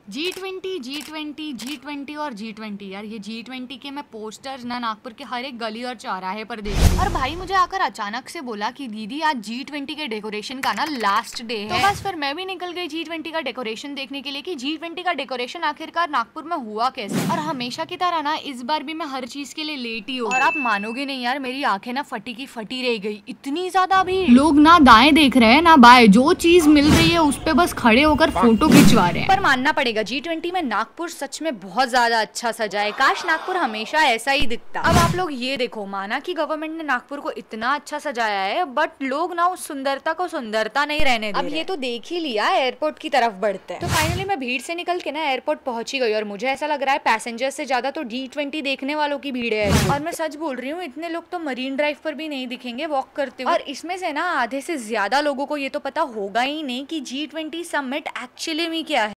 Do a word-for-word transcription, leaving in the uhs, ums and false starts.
जी twenty G twenty G twenty और G twenty यार, ये जी ट्वेंटी के मैं पोस्टर्स ना नागपुर के हर एक गली और चौराहे पर देख रही हूँ। और भाई मुझे आकर अचानक से बोला कि दीदी आज जी ट्वेंटी के डेकोरेशन का ना लास्ट डे है। तो बस फिर मैं भी निकल गई जी ट्वेंटी का डेकोरेशन देखने के लिए कि जी ट्वेंटी का डेकोरेशन आखिरकार नागपुर में हुआ कैसे। और हमेशा की तरह ना इस बार भी मैं हर चीज के लिए लेट ही हो। और आप मानोगे नहीं यार, मेरी आंखें ना फटी की फटी रह गई, इतनी ज्यादा भीड़। लोग ना दाएं देख रहे हैं ना बाएं, जो चीज मिल रही है उस पे बस खड़े होकर फोटो खिंचवा रहे हैं। पर मानना पड़ेगा जी ट्वेंटी में नागपुर सच में बहुत ज्यादा अच्छा सजा है। काश नागपुर हमेशा ऐसा ही दिखता। अब आप लोग ये देखो, माना कि गवर्नमेंट ने नागपुर को इतना अच्छा सजाया है, बट लोग ना उस सुंदरता को सुंदरता नहीं रहने दे। अब ये तो देख ही लिया, एयरपोर्ट की तरफ बढ़ते हैं। तो फाइनली मैं भीड़ से निकल के ना एयरपोर्ट पहुंची गई और मुझे ऐसा लग रहा है पैसेंजर से ज्यादा तो जी ट्वेंटी देखने वालों की भीड़ है। और मैं सच बोल रही हूँ, इतने लोग तो मरीन ड्राइव पर भी नहीं दिखेंगे वॉक करते हुए। और इसमें से ना आधे से ज्यादा लोगों को ये तो पता होगा ही नहीं कि जी ट्वेंटी समिट एक्चुअली में क्या है।